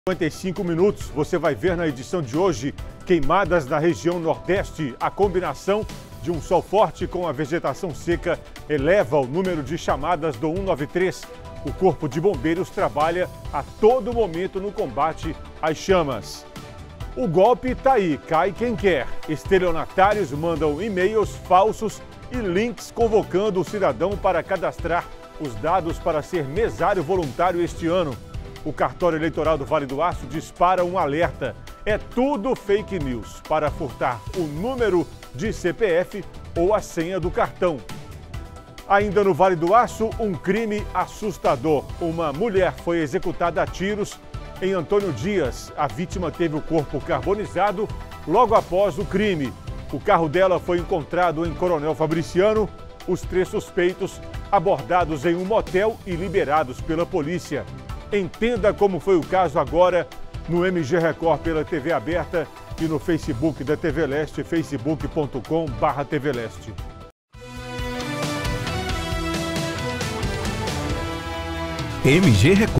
55 minutos, você vai ver na edição de hoje queimadas na região Nordeste. A combinação de um sol forte com a vegetação seca eleva o número de chamadas do 193. O Corpo de Bombeiros trabalha a todo momento no combate às chamas. O golpe tá aí, cai quem quer. Estelionatários mandam e-mails falsos e links convocando o cidadão para cadastrar os dados para ser mesário voluntário este ano. O cartório eleitoral do Vale do Aço dispara um alerta. É tudo fake news para furtar o número de CPF ou a senha do cartão. Ainda no Vale do Aço, um crime assustador. Uma mulher foi executada a tiros em Antônio Dias. A vítima teve o corpo carbonizado logo após o crime. O carro dela foi encontrado em Coronel Fabriciano. Os 3 suspeitos abordados em um motel e liberados pela polícia. Entenda como foi o caso agora no MG Record pela TV aberta e no Facebook da TV Leste, facebook.com/TV Leste. MG Record.